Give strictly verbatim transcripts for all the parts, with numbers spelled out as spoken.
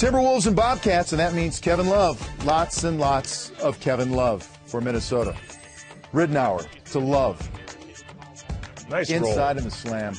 Timberwolves and Bobcats, and that means Kevin Love. Lots and lots of Kevin Love for Minnesota. Ridnour to Love. Nice Inside roll. in the slam.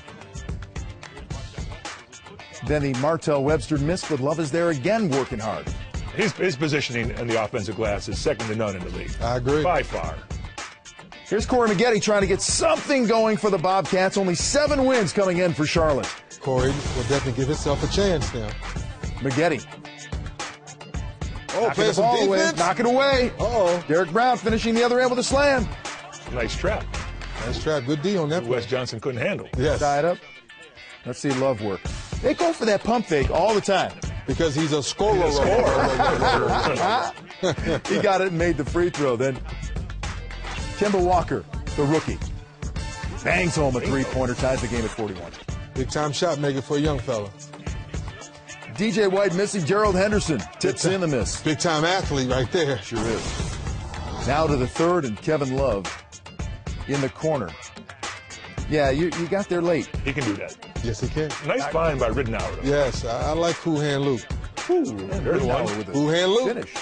Then the Martell Webster miss, but Love is there again working hard. His, his positioning in the offensive glass is second to none in the league. I agree. By far. Here's Corey Maggette trying to get something going for the Bobcats. Only seven wins coming in for Charlotte. Corey will definitely give himself a chance now. Maggette. Oh, Knocking playing the some ball away. defense. Knock it away. Uh-oh. Derek Brown finishing the other end with a slam. Nice trap. Nice trap. Good D on that play. Wes Johnson couldn't handle. Yes. Tie it up. Let's see Love work. They go for that pump fake all the time. Because he's a scorer. He's a scorer. He got it and made the free throw. Then Kemba Walker, the rookie, bangs home a three-pointer, ties the game at forty-one. Big time shot maker for a young fella. D J White missing. Gerald Henderson tips in the miss. Big time athlete right there. Sure is. Now to the third, and Kevin Love in the corner. Yeah, you, you got there late. He can do that. Yes, he can. Nice find by Ridnour. Yes, I, I like Cool Hand Luke. Ooh, there's one. With a Cool Hand Luke. finish.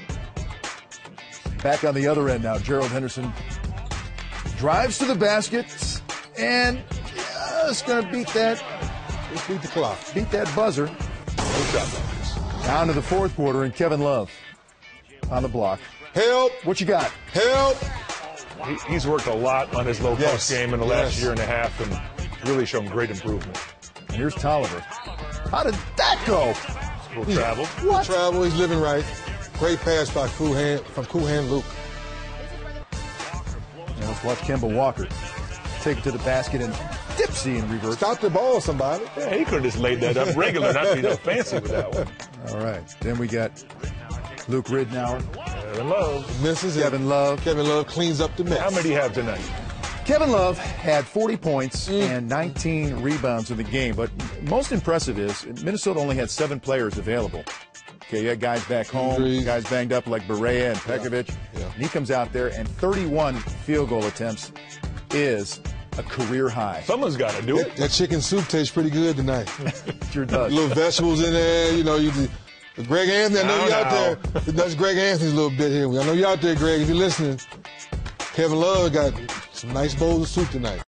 Back on the other end now, Gerald Henderson drives to the basket and just going to beat that, Just beat the clock. beat that buzzer. No shot blockers. Down to the fourth quarter, and Kevin Love on the block. Help! What you got? Help! He, he's worked a lot on his low Yes. post game in the Yes. last year and a half and really shown great improvement. And here's Tolliver. How did that go? A little travel. What? Travel, he's living right. Great pass by Cool Hand, from Cool Hand Luke. Now let's watch Kemba Walker take it to the basket and dipsy in reverse. Stop the ball, somebody. Yeah, he could have just laid that up regular, not be no fancy with that one. All right. Then we got Luke Ridnour, Kevin Love. Misses it. Kevin Love. Kevin Love cleans up the mess. How many do you have tonight? Kevin Love had forty points and nineteen rebounds in the game, but most impressive is Minnesota only had seven players available. Okay, you had guys back home, Injuries. guys banged up like Berea and Pekovic, Yeah. and he comes out there and thirty-one field goal attempts is a career high. Someone's got to do That, it. that chicken soup tastes pretty good tonight. Sure does. Little vegetables in there, you know. You, Greg Anthony, I know Now, you out now. there. That's Greg Anthony's little bit here. I know you out there, Greg. If you're listening, Kevin Love got some nice bowls of soup tonight.